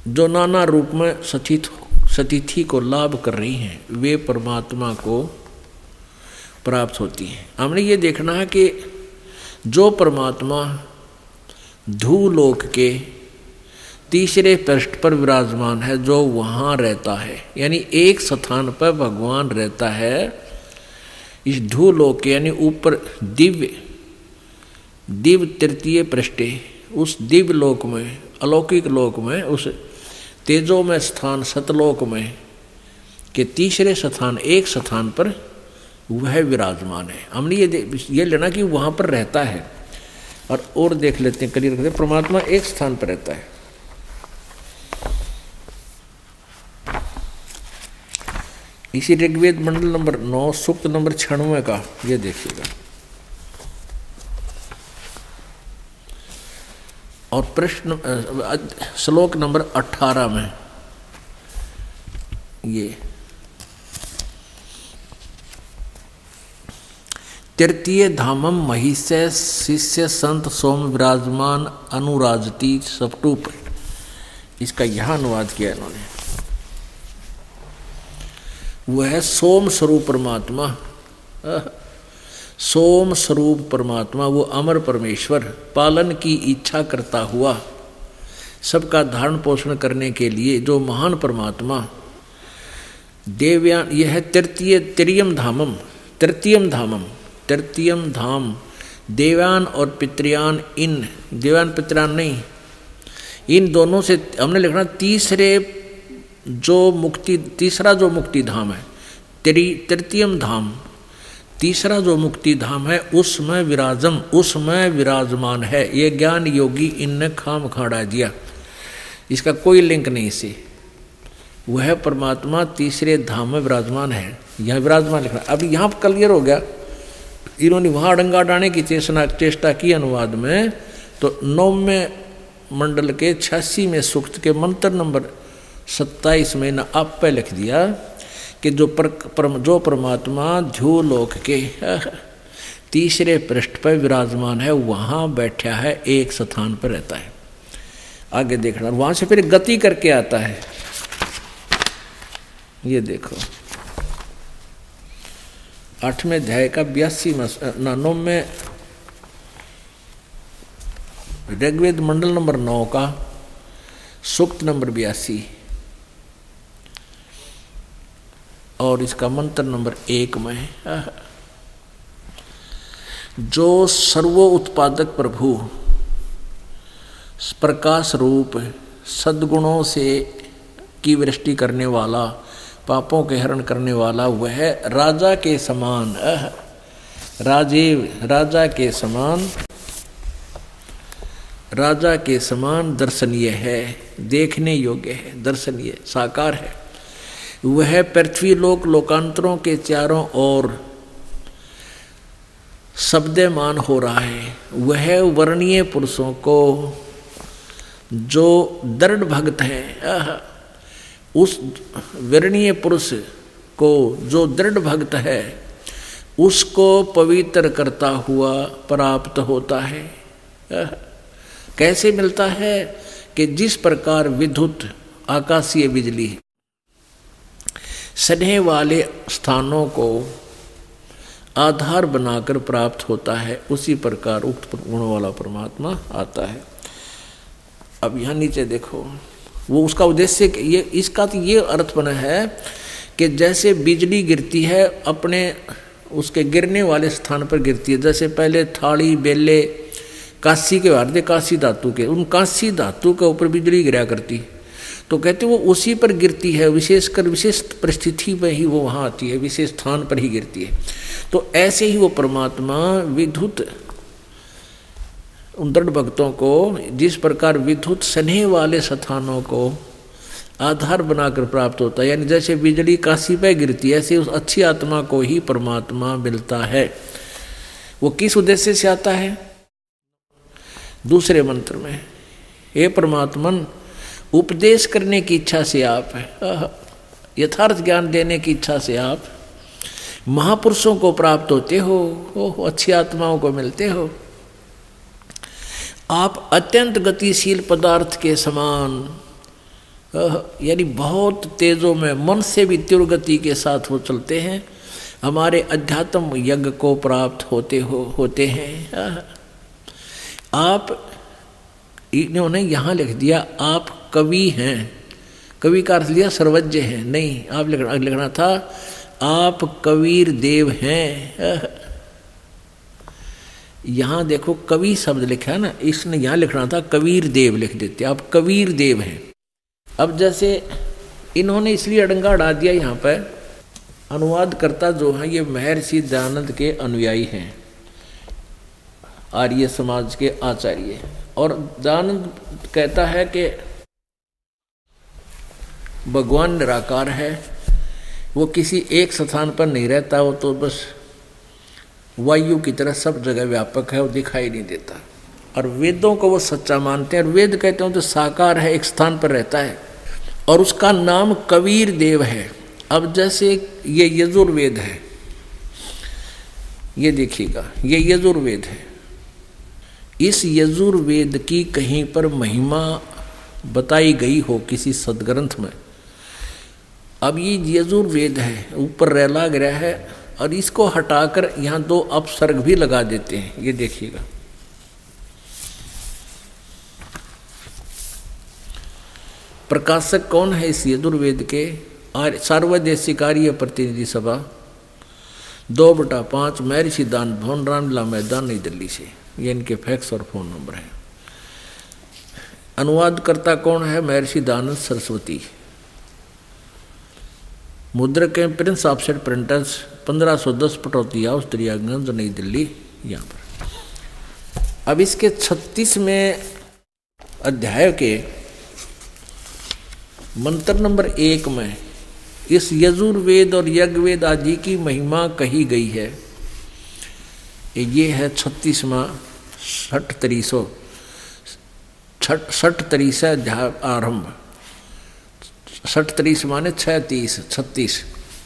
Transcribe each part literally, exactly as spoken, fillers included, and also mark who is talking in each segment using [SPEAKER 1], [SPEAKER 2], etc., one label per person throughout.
[SPEAKER 1] जो नाना रूप में सतिथ सतिथि को लाभ कर रही हैं, वे परमात्मा को प्राप्त होती हैं। हमने ये देखना है कि जो परमात्मा धूलोक के तीसरे पृष्ठ पर विराजमान है, जो वहाँ रहता है, यानी एक स्थान पर भगवान रहता है इस धूलोक के, यानी ऊपर दिव्य दिव्य तृतीय पृष्ठे, उस दिव्य लोक में, अलौकिक लोक में, उस तेजो में स्थान सतलोक में के तीसरे स्थान, एक स्थान पर वह विराजमान है। हमने ये ये लेना कि वहाँ पर रहता है। और और देख लेते हैं, क्लियर करते हैं, परमात्मा एक स्थान पर रहता है। इसी ऋग्वेद मंडल नंबर नौ सूक्त नंबर छियानवे का ये देखिएगा, और प्रश्न श्लोक नंबर अठारह में ये तृतीय धामम महिष्य शिष्य संत सोम विराजमान अनुराजती सपटूप, इसका यह अनुवाद किया इन्होंने। वह सोम स्वरूप परमात्मा, सोम स्वरूप परमात्मा, वो अमर परमेश्वर, पालन की इच्छा करता हुआ सबका धारण पोषण करने के लिए जो महान परमात्मा देवयान, यह तृतीय त्रियम धामम, तृतीयम धामम, तृतीयम धाम, देवयान और पितृयान, इन देवयान पितृयान नहीं, इन दोनों से हमने लिखना तीसरे जो मुक्ति, तीसरा जो मुक्ति धाम है, तृतीयम धाम, तीसरा जो मुक्ति धाम है, उसमें विराजम, उसमें विराजमान है। ये ज्ञान योगी इनने खाम खाड़ा दिया, इसका कोई लिंक नहीं इससे। वह परमात्मा तीसरे धाम में विराजमान है, यह विराजमान लिखना। अब यहाँ पर क्लियर हो गया। इन्होंने वहाँ डंगा डाने की चेष्टा चेष्टा की अनुवाद में, तो नौवें मंडल के छियासी में सूक्त के मंत्र नंबर सत्ताईस में न आप पे लिख दिया कि जो पर, पर, जो परमात्मा ध्युलोक के तीसरे पृष्ठ पर विराजमान है, वहाँ बैठा है, एक स्थान पर रहता है। आगे देखना, वहाँ से फिर गति करके आता है। ये देखो आठवें अध्याय का बयासी नौ में ऋग्वेद मंडल नंबर नौ का सूक्त नंबर बयासी और इसका मंत्र नंबर एक में, जो सर्वो उत्पादक प्रभु प्रकाश रूप सद्गुणों से की वृष्टि करने वाला, पापों के हरण करने वाला, वह राजा के समान, राजीव राजा के समान, राजा के समान दर्शनीय है, देखने योग्य है, दर्शनीय साकार है। वह पृथ्वी लोक लोकांतरों के चारों ओर शब्दमान हो रहा है। वह वर्णीय पुरुषों को जो दृढ़ भक्त है, उस वर्णीय पुरुष को जो दृढ़ भक्त है, उसको पवित्र करता हुआ प्राप्त होता है। कैसे मिलता है कि जिस प्रकार विद्युत आकाशीय बिजली स्नेह वाले स्थानों को आधार बनाकर प्राप्त होता है, उसी प्रकार उक्त गुण वाला परमात्मा आता है। अब यहाँ नीचे देखो, वो उसका उद्देश्य ये, इसका तो ये अर्थ बना है कि जैसे बिजली गिरती है अपने उसके गिरने वाले स्थान पर गिरती है। जैसे पहले थाली बेले कांसी के वार दे, कांसी धातु के, उन कांसी धातु के ऊपर बिजली गिरा करती, तो कहते वो उसी पर गिरती है, विशेषकर विशेष परिस्थिति में ही वो वहाँ आती है, विशेष स्थान पर ही गिरती है। तो ऐसे ही वो परमात्मा विद्युत उन दृढ़ भक्तों को जिस प्रकार विद्युत स्नेह वाले स्थानों को आधार बनाकर प्राप्त होता है, यानी जैसे बिजली काशी पे गिरती है, ऐसे उस अच्छी आत्मा को ही परमात्मा मिलता है। वो किस उद्देश्य से आता है? दूसरे मंत्र में, हे परमात्मन, उपदेश करने की इच्छा से आप है, यथार्थ ज्ञान देने की इच्छा से आप महापुरुषों को प्राप्त होते हो, हो अच्छी आत्माओं को मिलते हो। आप अत्यंत गतिशील पदार्थ के समान यानी बहुत तेजों में, मन से भी तीव्र गति के साथ वो चलते हैं, हमारे अध्यात्म यज्ञ को प्राप्त होते हो होते हैं। आप, इन्होंने यहाँ लिख दिया आप कवि हैं, कवि का अर्थ लिया सर्वज्ञ हैं, नहीं, आप लिखना लिखना था आप कबीर देव हैं। यहाँ देखो कवि शब्द लिखा है ना, इसने यहाँ लिखना था कबीर देव लिख देते, आप कबीर देव हैं। अब जैसे इन्होंने इसलिए अड़ंगा अड़ा दिया, यहाँ पर अनुवादकर्ता जो है ये महर्षि दयानंद के अनुयायी हैं, आर्य समाज के आचार्य। और दयानंद कहता है कि भगवान निराकार है, वो किसी एक स्थान पर नहीं रहता, वो तो बस वायु की तरह सब जगह व्यापक है, वो दिखाई नहीं देता। और वेदों को वो सच्चा मानते हैं, और वेद कहते हैं तो साकार है, एक स्थान पर रहता है, और उसका नाम कबीर देव है। अब जैसे ये यजुर्वेद है, ये देखिएगा, ये यजुर्वेद है, इस यजुर्वेद की कहीं पर महिमा बताई गई हो किसी सदग्रंथ में। अब ये यजुर्वेद है, ऊपर रेला गया है, और इसको हटाकर यहाँ दो अपसर्ग भी लगा देते हैं, ये देखिएगा। प्रकाशक कौन है इस यजुर्वेद के? सार्वदेशिक आर्य प्रतिनिधि सभा, दो बटा पाँच, महर्षि दान भवन, रामलीला मैदान, नई दिल्ली से। ये इनके फैक्स और फोन नंबर है। अनुवादकर्ता कौन है? महर्षि दानंद सरस्वती। मुद्रक हैं प्रिंस ऑफसेट प्रिंटर्स, पंद्रह सौ दस पटौती हाउस, दरियागंज, नई दिल्ली, यहाँ पर। अब इसके छत्तीसवें अध्याय के मंत्र नंबर एक में इस यजुर्वेद और यज्ञवेद आदि की महिमा कही गई है। ये है छत्तीसवां छठ तरीसो छठ छठ तरीस अध्याय आरंभ। छठ तरीस माने छः तीस छत्तीस।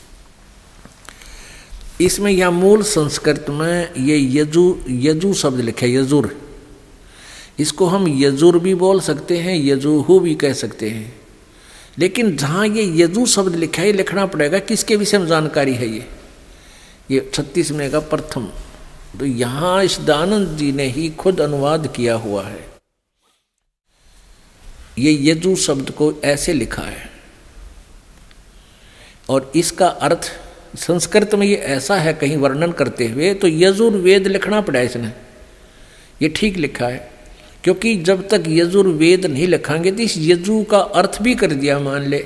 [SPEAKER 1] इसमें यह मूल संस्कृत में ये यजु यजु शब्द लिखे, यजुर। इसको हम यजुर भी बोल सकते हैं, यजुहु भी कह सकते हैं, लेकिन जहाँ ये यजु शब्द लिखा है लिखना पड़ेगा किसके विषय में जानकारी है। ये ये छत्तीस में का प्रथम, तो यहाँ इस दयानंद जी ने ही खुद अनुवाद किया हुआ है। ये यजु शब्द को ऐसे लिखा है, और इसका अर्थ संस्कृत में ये ऐसा है कहीं वर्णन करते हुए, तो यजुर्वेद लिखना पड़ा इसने, ये ठीक लिखा है। क्योंकि जब तक यजुर्वेद नहीं लिखांगे तो इस यजु का अर्थ भी कर दिया मान ले,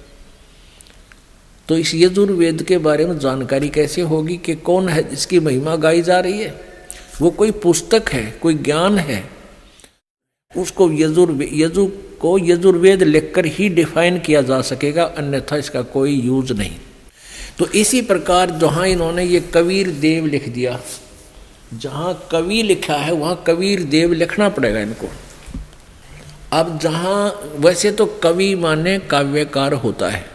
[SPEAKER 1] तो इस यजुर्वेद के बारे में जानकारी कैसे होगी कि कौन है इसकी महिमा गाई जा रही है। वो कोई पुस्तक है, कोई ज्ञान है, उसको यजुर यजु को यजुर्वेद लिखकर ही डिफाइन किया जा सकेगा, अन्यथा इसका कोई यूज नहीं। तो इसी प्रकार जहाँ इन्होंने ये कबीर देव लिख दिया, जहाँ कवि लिखा है वहाँ कबीर देव लिखना पड़ेगा इनको। अब जहाँ वैसे तो कवि माने काव्यकार होता है,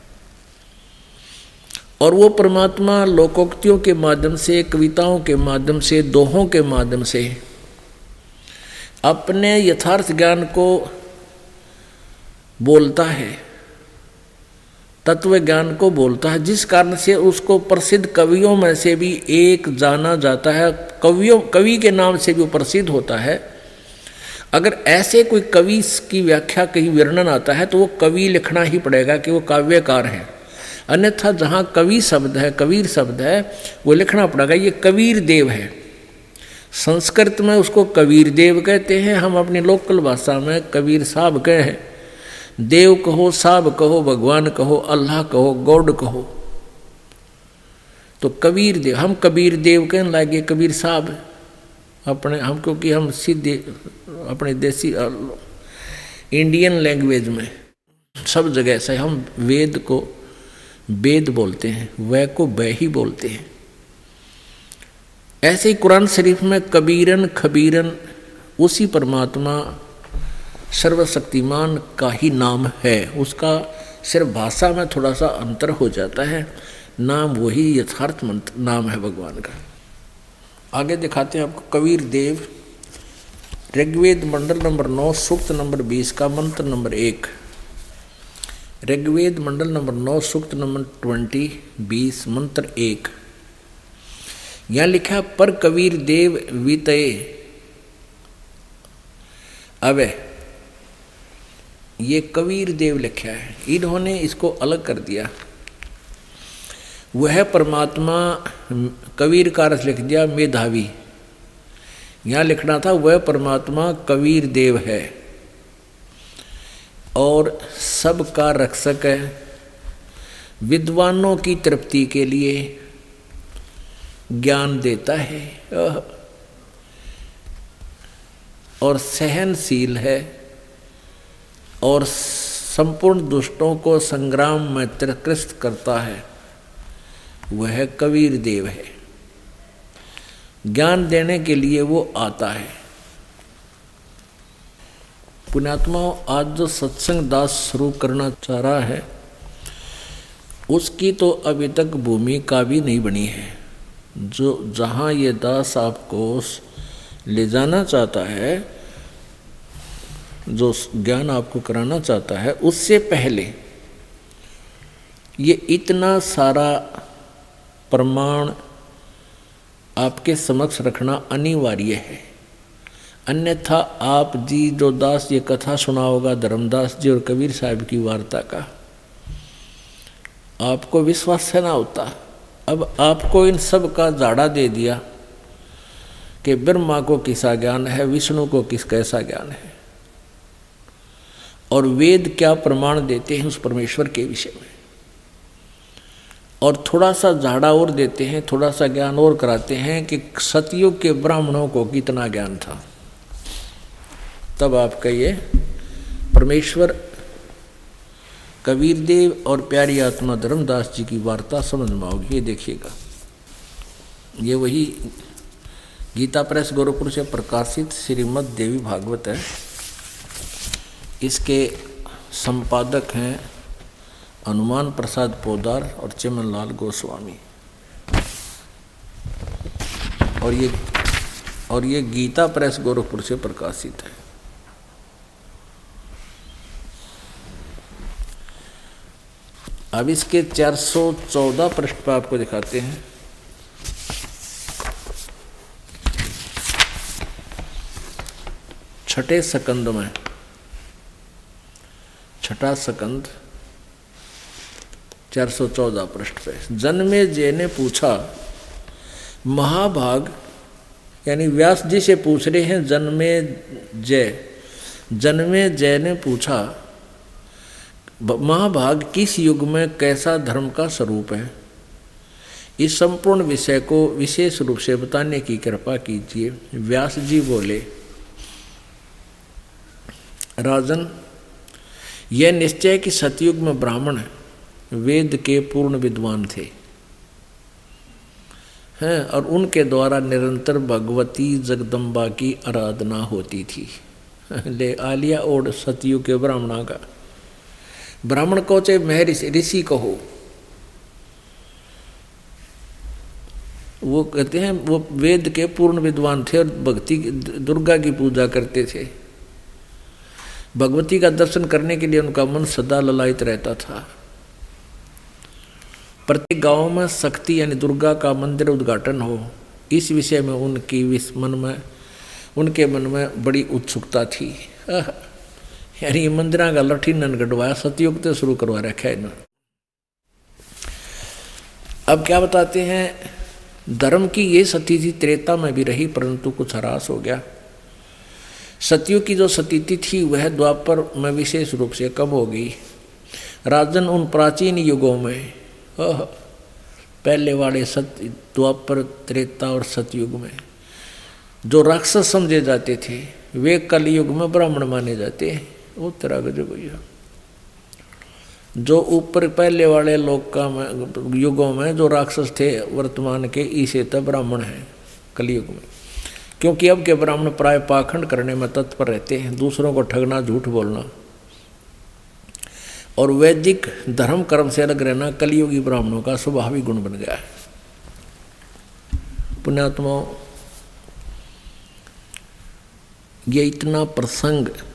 [SPEAKER 1] और वो परमात्मा लोकोक्तियों के माध्यम से, कविताओं के माध्यम से, दोहों के माध्यम से अपने यथार्थ ज्ञान को बोलता है, तत्व ज्ञान को बोलता है, जिस कारण से उसको प्रसिद्ध कवियों में से भी एक जाना जाता है, कवियों कवि के नाम से भी वो प्रसिद्ध होता है। अगर ऐसे कोई कवि की व्याख्या कहीं वर्णन आता है तो वो कवि लिखना ही पड़ेगा कि वो काव्यकार है, अन्यथा जहाँ कवि शब्द है, कबीर शब्द है, वो लिखना पड़ेगा ये कबीर देव है। संस्कृत में उसको कबीर देव कहते हैं, हम अपनी लोकल भाषा में कबीर साहब कहे हैं। देव कहो, साहब कहो, भगवान कहो, अल्लाह कहो, गॉड कहो, तो कबीर देव, हम कबीर देव कहने लगे, कबीर साहब अपने हम, क्योंकि हम सीधे अपने देसी इंडियन लैंग्वेज में सब जगह ऐसा हम वेद को वेद बोलते हैं, वह को वह ही बोलते हैं। ऐसे ही कुरान शरीफ में कबीरन खबीरन उसी परमात्मा सर्वशक्तिमान का ही नाम है, उसका सिर्फ भाषा में थोड़ा सा अंतर हो जाता है, नाम वही यथार्थ मंत्र नाम है भगवान का। आगे दिखाते हैं आपको कबीर देव, ऋग्वेद मंडल नंबर नौ, सूक्त नंबर बीस का मंत्र नंबर एक। ऋग्वेद मंडल नंबर नौ सूक्त नंबर ट्वेंटी बीस मंत्र एक। यहाँ लिखा पर कबीर देव वितये। अब ये कबीर देव लिखा है, इन्होंने इसको अलग कर दिया। वह परमात्मा, कबीर का अर्थ लिख दिया मेधावी। यहाँ लिखना था वह परमात्मा कबीर देव है और सबका रक्षक है, विद्वानों की तृप्ति के लिए ज्ञान देता है और सहनशील है और संपूर्ण दुष्टों को संग्राम में त्रिकृत करता है। वह कबीर देव है, ज्ञान देने के लिए वो आता है। पुण्यात्माओं, आज जो सत्संग दास शुरू करना चाह रहा है उसकी तो अभी तक भूमिका भी नहीं बनी है। जो जहाँ ये दास आपको ले जाना चाहता है, जो ज्ञान आपको कराना चाहता है, उससे पहले ये इतना सारा प्रमाण आपके समक्ष रखना अनिवार्य है। अन्यथा आप जी जो दास ये कथा सुना होगा धर्मदास जी और कबीर साहब की वार्ता का, आपको विश्वास है ना होता। अब आपको इन सब का झाड़ा दे दिया कि ब्रह्मा को किसा ज्ञान है, विष्णु को किस कैसा ज्ञान है, और वेद क्या प्रमाण देते हैं उस परमेश्वर के विषय में, और थोड़ा सा झाड़ा और देते हैं, थोड़ा सा ज्ञान और कराते हैं कि सतयुग के ब्राह्मणों को कितना ज्ञान था। तब आप कहिए परमेश्वर कबीर देव और प्यारी आत्मा धर्मदास जी की वार्ता समझ में आओगी। ये देखिएगा, ये वही गीता प्रेस गोरखपुर से प्रकाशित श्रीमद् देवी भागवत है। इसके संपादक हैं हनुमान प्रसाद पोदार और चिमनलाल गोस्वामी, और ये और ये गीता प्रेस गोरखपुर से प्रकाशित है। अब इसके चार सौ चौदह पृष्ठ पर आपको दिखाते हैं। छठे सकंद में, छठा सकंद चार सौ चौदह पृष्ठ पे, जन्मे जय ने पूछा, महाभाग यानी व्यास जी से पूछ रहे हैं। जन्मे जय, जन्मे जय ने पूछा, महाभाग किस युग में कैसा धर्म का स्वरूप है, इस संपूर्ण विषय को विशेष रूप से बताने की कृपा कीजिए। व्यास जी बोले, राजन, यह निश्चय कि सतयुग में ब्राह्मण वेद के पूर्ण विद्वान थे हैं और उनके द्वारा निरंतर भगवती जगदम्बा की आराधना होती थी। ले आलिया ओढ़ सतयुग के ब्राह्मणा का, ब्राह्मण को चाहे महर्षि ऋषि कहो, वो कहते हैं वो वेद के पूर्ण विद्वान थे और भक्ति दुर्गा की पूजा करते थे। भगवती का दर्शन करने के लिए उनका मन सदा ललायित रहता था। प्रत्येक गांव में शक्ति यानी दुर्गा का मंदिर उद्घाटन हो, इस विषय में उनकी मन में उनके मन में बड़ी उत्सुकता थी। यानी मंदिर का लठी नन गढ़वाया, सतयुग से शुरू करवा रखा है इन्होंने। अब क्या बताते हैं, धर्म की ये सती थी त्रेता में भी रही परंतु कुछ ह्रास हो गया। सतयुग की जो सतीति थी वह द्वापर में विशेष रूप से कम हो गई। राजन, उन प्राचीन युगों में, पहले वाले सत्य द्वापर त्रेता और सतयुग में जो राक्षस समझे जाते थे वे कलयुग में ब्राह्मण माने जाते हैं। वो तरह का जो जो ऊपर पहले वाले लोग का में, युगों में जो राक्षस थे वर्तमान के, इसे तो ब्राह्मण हैं कलयुग में। क्योंकि अब के ब्राह्मण प्राय पाखंड करने में तत्पर रहते हैं, दूसरों को ठगना, झूठ बोलना और वैदिक धर्म कर्म से अलग रहना कलियुगी ब्राह्मणों का स्वाभाविक गुण बन गया है। पुण्यात्माओं, ये इतना प्रसंग